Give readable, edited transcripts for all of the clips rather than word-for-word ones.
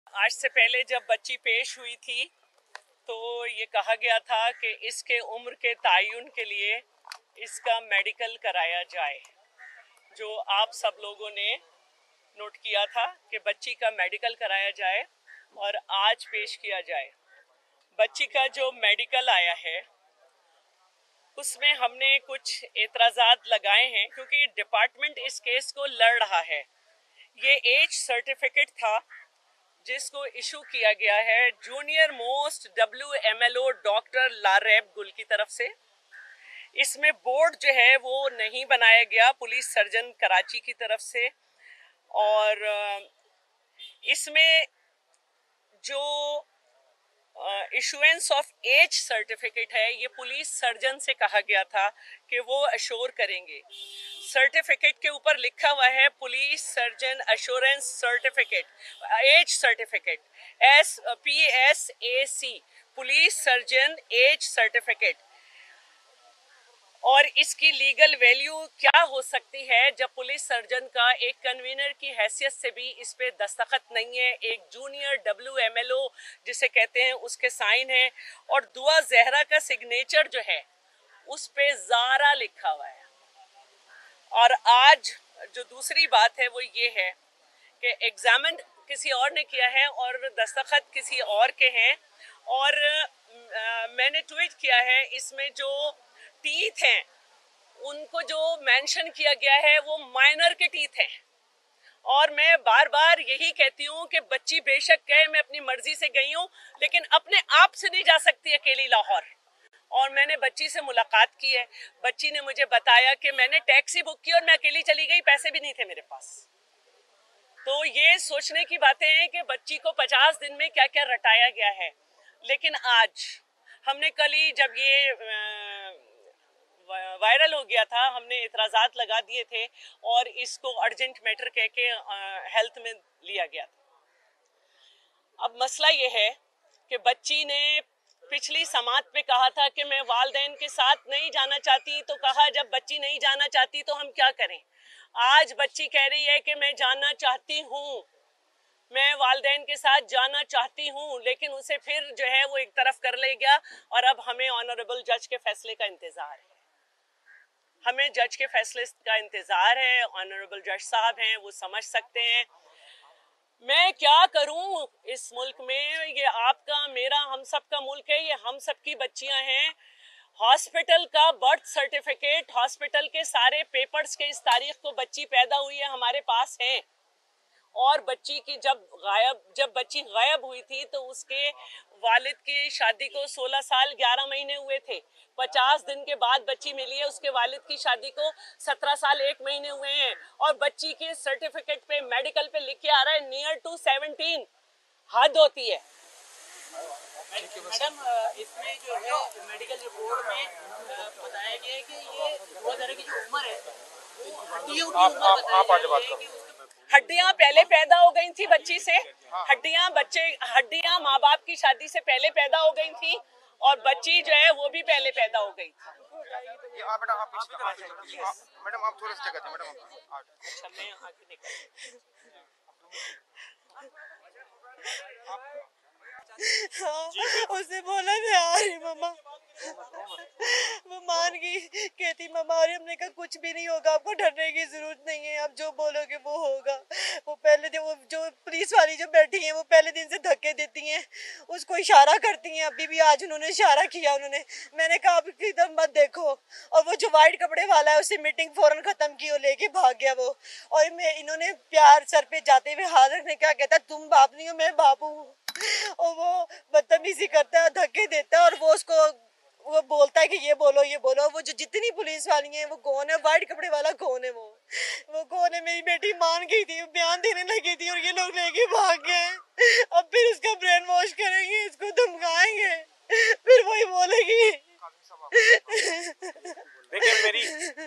आज से पहले जब बच्ची पेश हुई थी तो ये कहा गया था कि इसके उम्र के तयन के लिए इसका मेडिकल कराया जाए, जो आप सब लोगों ने नोट किया था कि बच्ची का मेडिकल कराया जाए और आज पेश किया जाए। बच्ची का जो मेडिकल आया है उसमें हमने कुछ एतराज़ात लगाए हैं क्योंकि डिपार्टमेंट इस केस को लड़ रहा है। ये एज सर्टिफिकेट था जिसको इशू किया गया है junior most WMLO doctor Lareb Gul की तरफ से। इसमें बोर्ड जो है वो नहीं बनाया गया पुलिस सर्जन कराची की तरफ से, और इसमें जो इशुएंस ऑफ एज सर्टिफिकेट है ये पुलिस सर्जन से कहा गया था कि वो अश्योर करेंगे। सर्टिफिकेट के ऊपर लिखा हुआ है police surgeon assurance certificate, age certificate, PSAC, police surgeon age certificate. और इसकी लीगल वैल्यू क्या हो सकती है जब पुलिस सर्जन का एक कन्वीनर की हैसियत से भी इस पे दस्तखत नहीं है, एक जूनियर WMLO जिसे कहते हैं उसके साइन है, और दुआ जहरा का सिग्नेचर जो है उस पे ज़ारा लिखा हुआ है। और आज जो दूसरी बात है वो ये है कि एग्जामिन किसी और ने किया है और दस्तखत किसी और के हैं, और मैंने ट्वीट किया है इसमें जो टीथ हैं उनको जो मेंशन किया गया है वो माइनर के टीथ हैं। और मैं बार बार यही कहती हूँ कि बच्ची बेशक कहे मैं अपनी मर्जी से गई हूँ लेकिन अपने आप से नहीं जा सकती अकेली लाहौर। और मैंने बच्ची से मुलाकात की है, बच्ची ने मुझे बताया कि मैंने टैक्सी बुक की और मैं अकेली चली गई, पैसे भी नहीं थे मेरे पास। तो ये सोचने की बातें हैं कि बच्ची को 50 दिन में क्या क्या रटाया गया है। लेकिन आज हमने कल ही जब ये वायरल हो गया था हमने एतराज़ात लगा दिए थे और इसको अर्जेंट मैटर कह के हेल्थ में लिया गया था। अब मसला ये है कि बच्ची ने पिछली समात पे कहा था कि मैं वालदैन के साथ नहीं जाना चाहती, तो कहा जब बच्ची नहीं जाना चाहती तो हम क्या करें। आज बच्ची कह रही है कि मैं जाना चाहती हूँ, मैं वालदैन के साथ जाना चाहती हूँ, लेकिन उसे फिर जो है वो एक तरफ कर ले गया। और अब हमें ऑनरेबल जज के फैसले का इंतज़ार है, हमें जज के फैसले का इंतज़ार है। ऑनरेबल जज साहब हैं, वो समझ सकते हैं। मैं क्या करूं इस मुल्क में, ये आपका मेरा हम सब का मुल्क है, ये हम सब की बच्चियां हैं। हॉस्पिटल का बर्थ सर्टिफिकेट, हॉस्पिटल के सारे पेपर्स के इस तारीख को बच्ची पैदा हुई है हमारे पास हैं। और बच्ची की जब बच्ची गायब हुई थी तो उसके वालिद की शादी को 16 साल 11 महीने हुए थे। 50 दिन के बाद बच्ची मिली है, उसके वालिद की शादी को 17 साल 1 महीने हुए हैं। और बच्ची के सर्टिफिकेट पे मेडिकल पे लिख के आ रहा है नियर टू 17। हद होती है। मैडम, इसमें जो है मेडिकल रिपोर्ट में बताया गया है कि ये 2 तरह की जो उम्र है वो हड्डियों की उम्र बताई गई है। हड्डियां पहले पैदा हो गई थी बच्ची से, हड्डियां माँ बाप की शादी से पहले पैदा हो गई थी, और बच्ची जो है वो भी पहले पैदा हो गई थी। ये आप मैडम आप थोड़ा सा जगह दें मैडम। अच्छा मैं आगे निकल। हाँ, उसने बोला मैं आ रही मम्मा, वो मान गई, कहती मम्मा और हमने कहा कुछ भी नहीं होगा, आपको डरने की जरूरत नहीं है, आप जो बोलोगे वो होगा। वो पहले दिन वो जो पुलिस वाली जो बैठी हैं वो पहले दिन से धक्के देती हैं, उसको इशारा करती हैं। अभी भी आज उन्होंने इशारा किया, मैंने कहा आप इधर मत देखो, और वो जो वाइट कपड़े वाला है उससे मीटिंग फौरन खत्म की और लेके भाग गया वो। और इन्होंने प्यार सर पे जाते हुए हाथ रखने क्या कहता तुम बाप नहीं हो मैं बाप हूँ, और वो बदतमीजी करता है, धक्के देता है, और वो बोलता है कि ये बोलो। वो जो जितनी पुलिस वाली हैं वो कौन है, वाइट कपड़े वाला कौन है, वो कौन है। मेरी बेटी मान गई थी, बयान देने लगी थी और ये लोग लेके भाग गए। अब फिर उसका ब्रेन वॉश करेंगे, इसको धमकाएंगे, फिर वही बोलेगी। देखिए मेरी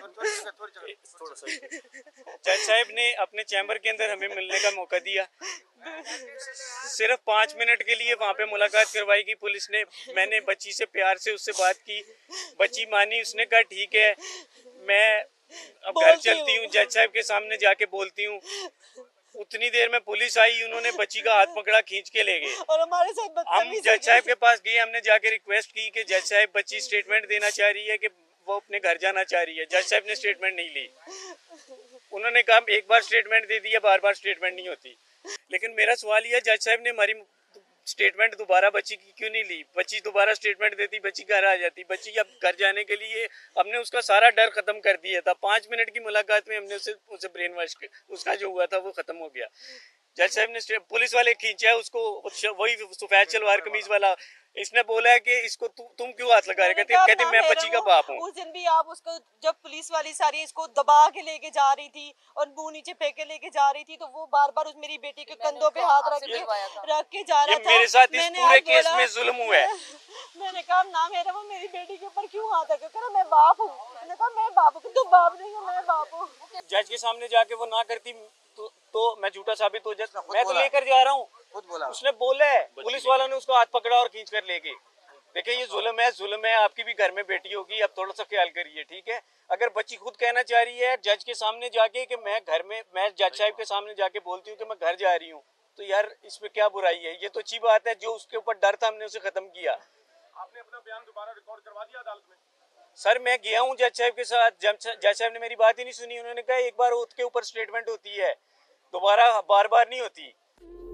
जज साहब ने अपने चैम्बर के अंदर हमें मिलने का मौका दिया, सिर्फ 5 मिनट के लिए वहाँ पे मुलाकात करवाई की पुलिस ने। मैंने बच्ची से प्यार से उससे बात की, बच्ची मानी, उसने कहा ठीक है मैं अब घर चलती हूँ, जज साहब के सामने जाके बोलती हूँ। उतनी देर में पुलिस आई, उन्होंने बच्ची का हाथ पकड़ा, खींच के ले गए। और हमारे साथ हम बदतमीजी जज साहब के पास गए, हमने जाके रिक्वेस्ट की कि जज साहब बच्ची स्टेटमेंट देना चाह रही है कि वो अपने घर जाना चाह रही है। जज साहब ने स्टेटमेंट नहीं ली। उन्होंने कहा एक बार स्टेटमेंट दे दी है, बार बार स्टेटमेंट नहीं होती। लेकिन मेरा सवाल यह, जज साहब ने हमारी स्टेटमेंट दोबारा बच्ची की क्यों नहीं ली? बच्ची दोबारा स्टेटमेंट देती, बच्ची घर आ जाती। बच्ची अब घर जाने के लिए हमने उसका सारा डर खत्म कर दिया था। 5 मिनट की मुलाकात में हमने उसे ब्रेन वॉश, उसका जो हुआ था वो खत्म हो गया। जज साहब ने, पुलिस वाले खींचा है उसको, वही सफेद सलवार कमीज वाला, इसने बोला है कि इसको तुम क्यों हाथ लगा रहे? कहते मैं बच्ची का बाप हूँ। उस दिन भी आप उसको, जब पुलिस वाली सारी इसको दबा के लेके जा रही थी और मुंह नीचे फेंक के लेके जा रही थी, तो वो बार बार उस मेरी बेटी के कंधों पे हाथ रख के जा रहा था। मेरे साथ इस पूरे केस में जुल्म हुआ है। मैंने कहा ना मेरा, वो मेरी बेटी के ऊपर क्यों हाथ रखा? कहा मैं बाप हूँ। मैंने कहा मैं बाप हूँ। तू बाप नहीं है, मैं बाप हूँ। जज के सामने जाके वो ना करती तो मैं झूठा साबित हो जाता। मैं तो लेकर जा रहा हूँ, खुद बोला, उसने बोला है। पुलिस वालों ने उसको हाथ पकड़ा और खींच कर ले गए। देखिए ये जुल्म है। आपकी भी घर में बेटी होगी, अब थोड़ा सा ख्याल करिए, ठीक है? अगर बच्ची खुद कहना चाह रही है जज के सामने जाके कि मैं घर में, मैं जज साहब के सामने जाके बोलती हूँ कि मैं घर जा रही हूँ, तो यार इसमें क्या बुराई है? ये तो अच्छी बात है। जो उसके ऊपर डर था हमने उसे खत्म किया। आपने अपना बयान दोबारा रिकॉर्ड करवा दिया अदालत में? सर मैं गया हूँ जज साहब के साथ, जज साहब ने मेरी बात ही नहीं सुनी। उन्होंने कहा एक बार ओथ के ऊपर स्टेटमेंट होती है, दोबारा बार बार नहीं होती।